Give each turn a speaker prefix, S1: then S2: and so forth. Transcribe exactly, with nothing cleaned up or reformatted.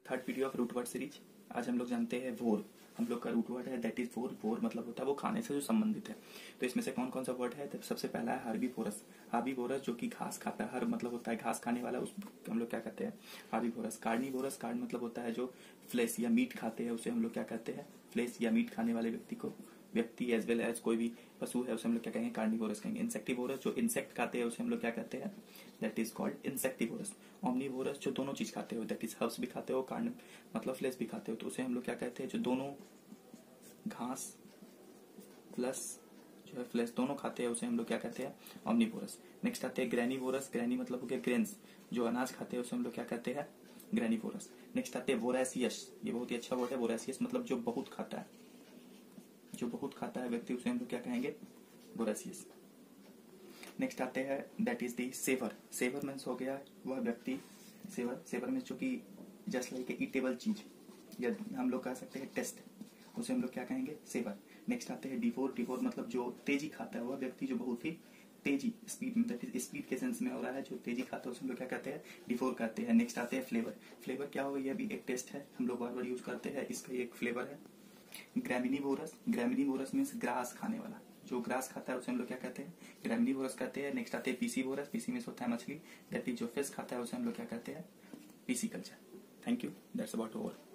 S1: Third video of root word series. आज हम लोग जानते हैं वोर। हम लोग का रूट वर्ड है दैट इज वोर। वोर मतलब होता है वो खाने से जो संबंधित है। तो इसमें से कौन कौन सा वर्ड है? तो सबसे पहला है हार्बीवोरस। हार्बीवोरस जो कि घास खाता है, हर मतलब होता है घास खाने वाला, उस हम लोग क्या कहते हैं? हार्बीवोरस। कार्निवोरस, कार्ड मतलब होता है जो फ्लेश या मीट खाते हैं, उसे हम लोग क्या कहते हैं? फ्लेश या मीट खाने वाले व्यक्ति को, व्यक्ति एज वेल एज कोई भी पशु है उसे हम लोग क्या कहेंगे? कार्निवोरस कहेंगे। इंसेक्टिवोरस जो इंसेक्ट खाते हैं उसे हम लोग क्या कहते हैं? That is called insectivorous. Omnivorous जो दोनों चीज खाते हो, दैट इज हर्ब्स भी खाते हो, कार्न मतलब फ्लेश भी खाते हो, तो उसे हम लोग क्या कहते हैं? जो दोनों घास प्लस जो है फ्लेश दोनों खाते हैं उसे हम लोग क्या कहते हैं? ओमनीवोरस। नेक्स्ट आते हैं ग्रैनीवोरस। ग्रैनी मतलब हो गया ग्रेन्स, जो अनाज खाते हैं उसे हम लोग क्या कहते हैं? ग्रैनीवोरस। नेक्स्ट आते हैं वोरेसियस। ये बहुत ही अच्छा वर्ड है। वोरेसियस मतलब जो बहुत खाता है, जो बहुत खाता है व्यक्ति, उसे हम लोग क्या कहेंगे? वोरेसियस। नेक्स्ट आते हैं that is the savour. Savour means हो गया वह व्यक्ति, सेवर सेवर मीन्स जो कि जस्ट लाइक ईटेबल चीज, या हम लोग कह सकते हैं टेस्ट, उसे हम लोग क्या कहेंगे? सेवर। नेक्स्ट आते हैं डिवोर। डिवोर मतलब जो तेजी खाता है, वह व्यक्ति जो बहुत ही तेजी स्पीड में, दैट इज स्पीड के सेंस में हो रहा है, जो तेजी खाता है उसे हम लोग क्या कहते हैं? डिवोर कहते हैं। नेक्स्ट आते हैं फ्लेवर। फ्लेवर क्या होगा? यह भी एक टेस्ट है, हम लोग बार बार यूज करते हैं, इसका एक फ्लेवर है। ग्रैमिनीवोरस। ग्रैमिनीवोरस मीन्स ग्रास खाने वाला, जो ग्रास खाता है उसे हम लोग क्या कहते हैं? ग्रैमिनीवोरस कहते हैं। नेक्स्ट आते हैं पीसीवोरस। पीसी मीन्स होता है मछली, दैट इज जो फिश खाता है उसे हम लोग क्या कहते हैं? PC culture. Thank you, that's about over.